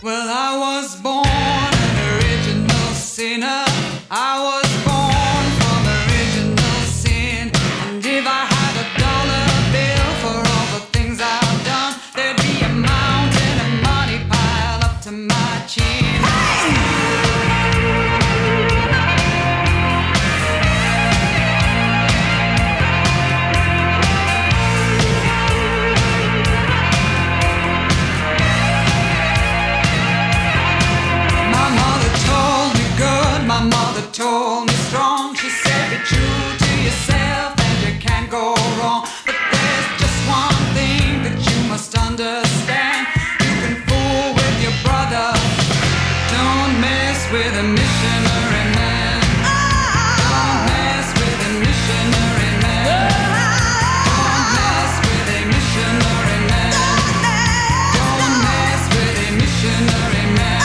Well, I was born an original sinner. I was born from original sin. And if I had a dollar bill for all the things I've done, there'd be a mountain of money piled up to my chin. Told me strong, she said be true to yourself and you can't go wrong. But there's just one thing that you must understand. You can fool with your brother, don't mess with a missionary man. Don't mess with a missionary man. Don't mess with a missionary man. Don't mess with a missionary man.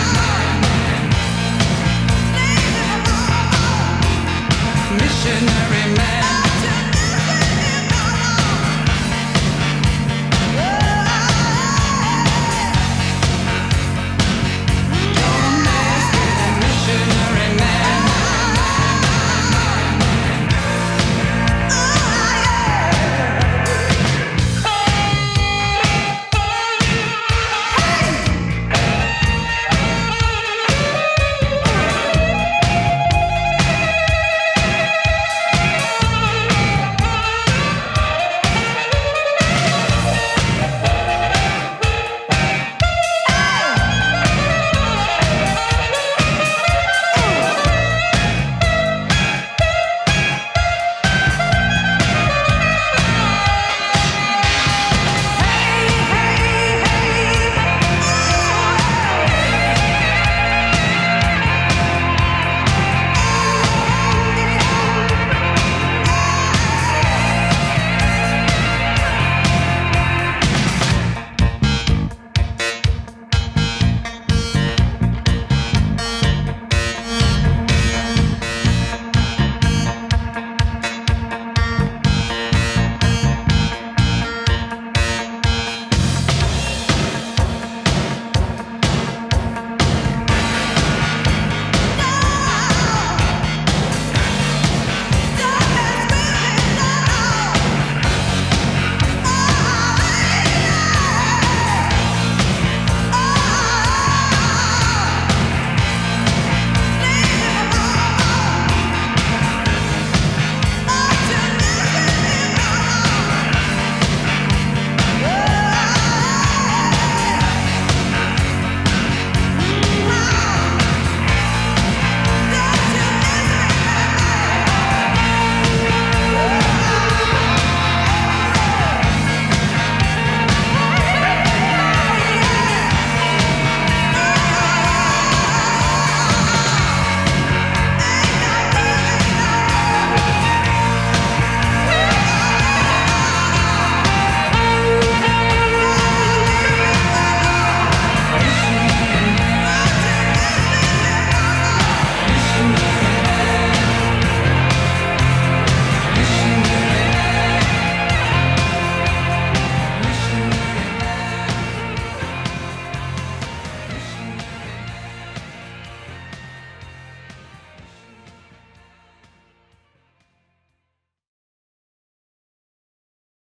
Missionary